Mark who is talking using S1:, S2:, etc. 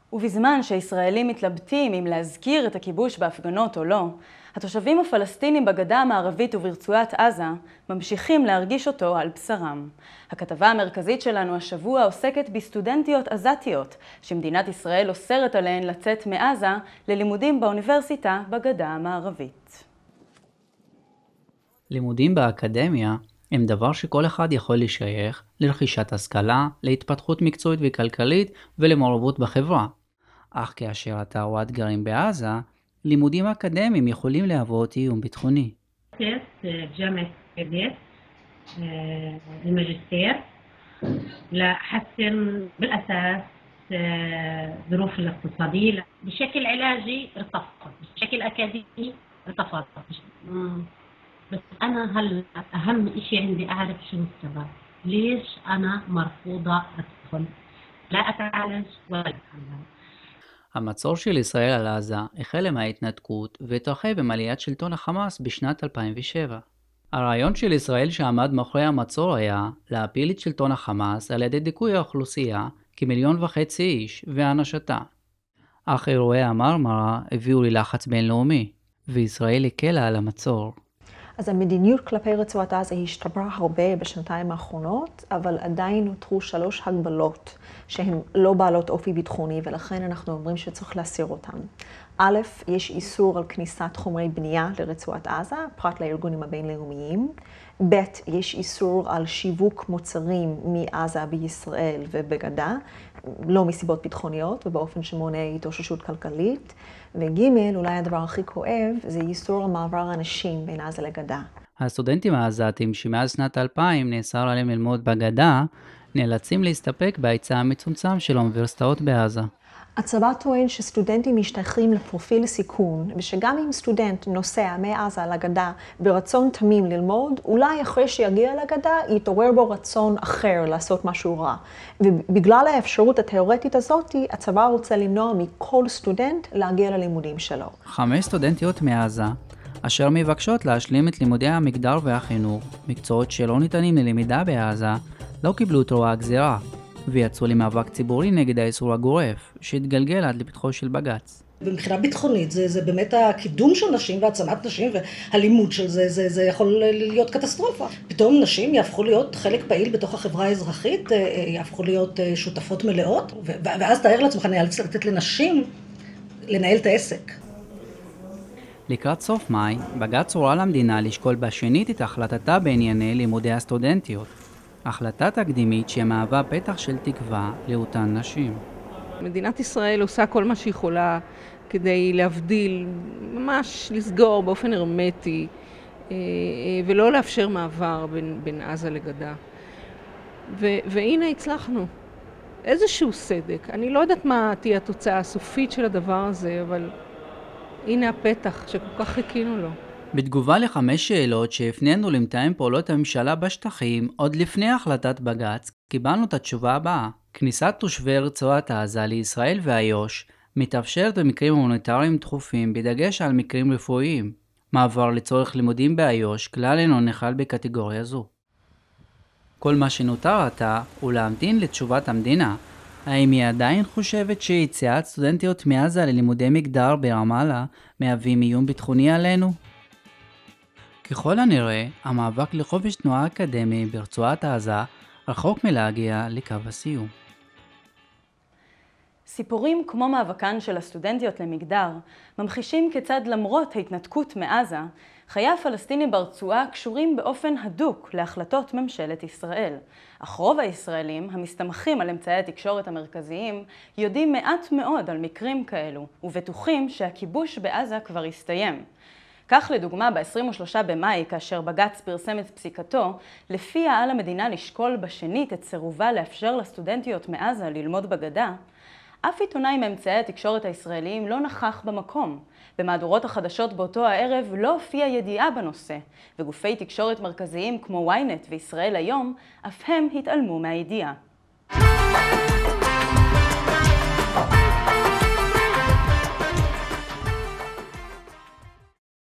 S1: ובזמן שהישראלים מתלבטים אם להזכיר את הכיבוש בהפגנות או לא, התושבים הפלסטינים בגדה המערבית וברצועת עזה ממשיכים להרגיש אותו על בשרם. הכתבה המרכזית שלנו השבוע עוסקת בסטודנטיות עזתיות, שמדינת ישראל אוסרת עליהן לצאת מעזה ללימודים באוניברסיטה בגדה המערבית.
S2: לימודים באקדמיה הם דבר שכל אחד יכול לשייך לרכישת השכלה, להתפתחות מקצועית וכלכלית ולמעורבות בחברה. אך כאשר אתה או את גרים בעזה, לימודים אקדמיים יכולים להוות איום ביטחוני.
S3: الماجستير لحسن بالأساس ظروف الاقتصادية بشكل علاجي ارتفض بشكل أكاديمي ارتفض بس أنا هلا أهم إشي عندي أعرف شنو السبب ليش أنا مرفوضة أدخل لا أتعالج ولا أتعلم.
S2: המצור של ישראל על עזה החל מההתנתקות והתרחב עם עליית שלטון החמאס בשנת 2007. הרעיון של ישראל שעמד מאחורי המצור היה להפיל את שלטון החמאס על ידי דיכוי האוכלוסייה כ1.5 מיליון איש והענשתה. אך אירועי המרמרה הביאו ללחץ בינלאומי, וישראל הקלה על המצור.
S4: אז המדיניות כלפי רצועת עזה השתפרה הרבה בשנתיים האחרונות, אבל עדיין נותרו 3 הגבלות שהן לא בעלות אופי ביטחוני, ולכן אנחנו אומרים שצריך להסיר אותן. א', יש איסור על כניסת חומרי בנייה לרצועת עזה, פרט לארגונים הבינלאומיים. ב', יש איסור על שיווק מוצרים מעזה בישראל ובגדה, לא מסיבות ביטחוניות ובאופן שמונע התאוששות כלכלית. וג', אולי הדבר הכי כואב, זה איסור על מעבר אנשים בין עזה לגדה.
S2: הסטודנטים העזתים שמאז שנת 2000 נאסר עליהם ללמוד בגדה, נאלצים להסתפק בהיצע המצומצם של האוניברסיטאות בעזה.
S4: הצבא טוען שסטודנטים משתייכים לפרופיל סיכון, ושגם אם סטודנט נוסע מעזה לגדה ברצון תמים ללמוד, אולי אחרי שיגיע לגדה יתעורר בו רצון אחר לעשות משהו רע. ובגלל האפשרות התיאורטית הזאת, הצבא רוצה למנוע מכל סטודנט להגיע ללימודים שלו.
S2: 5 סטודנטיות מעזה, אשר מבקשות להשלים את לימודי המגדר והחינוך, מקצועות שלא ניתנים ללמידה בעזה, לא קיבלו את רוע הגזירה. ויצאו למאבק ציבורי נגד האיסור הגורף, שהתגלגל עד לפתחו של בג"ץ.
S5: מבחינה ביטחונית זה באמת הקידום של נשים והעצמת נשים, והלימוד של זה יכול להיות קטסטרופה. פתאום נשים יהפכו להיות חלק פעיל בתוך החברה האזרחית, יהפכו להיות שותפות מלאות, ואז תאר לעצמך נאלץ לתת לנשים לנהל את העסק.
S2: לקראת סוף מאי, בג"ץ הורה למדינה לשקול בשנית את החלטתה בענייני לימודי הסטודנטיות. החלטה תקדימית שמהווה פתח של תקווה לאותן נשים.
S6: מדינת ישראל עושה כל מה שיכולה כדי להבדיל, ממש לסגור באופן הרמטי, ולא לאפשר מעבר בין עזה לגדה. והנה הצלחנו. איזשהו סדק. אני לא יודעת מה תהיה התוצאה הסופית של הדבר הזה, אבל הנה הפתח שכל כך חיכינו לו.
S2: בתגובה ל5 שאלות שהפנינו למתאם פעולות הממשלה בשטחים, עוד לפני החלטת בג"ץ, קיבלנו את התשובה הבאה. כניסת תושבי רצועת עזה לישראל ואיו"ש מתאפשרת במקרים הומניטריים דחופים בדגש על מקרים רפואיים. מעבר לצורך לימודים באיו"ש כלל אינו נכלל בקטגוריה זו. כל מה שנותר עתה הוא להמתין לתשובת המדינה. האם היא עדיין חושבת שיציאת סטודנטיות מעזה ללימודי מגדר ברמאללה מהווים איום ביטחוני עלינו? ככל הנראה, המאבק לחופש תנועה אקדמי ברצועת עזה רחוק מלהגיע לקו הסיום.
S1: סיפורים כמו מאבקן של הסטודנטיות למגדר ממחישים כיצד למרות ההתנתקות מעזה, חיי הפלסטינים ברצועה קשורים באופן הדוק להחלטות ממשלת ישראל. אך רוב הישראלים, המסתמכים על אמצעי התקשורת המרכזיים, יודעים מעט מאוד על מקרים כאלו, ובטוחים שהכיבוש בעזה כבר הסתיים. כך לדוגמה ב-23 במאי, כאשר בג"ץ פרסם את פסיקתו, לפיה על המדינה לשקול בשנית את סירובה לאפשר לסטודנטיות מעזה ללמוד בגדה, אף עיתונאי מאמצעי התקשורת הישראליים לא נכח במקום. במהדורות החדשות באותו הערב לא הופיעה ידיעה בנושא, וגופי תקשורת מרכזיים כמו ynet וישראל היום, אף הם התעלמו מהידיעה.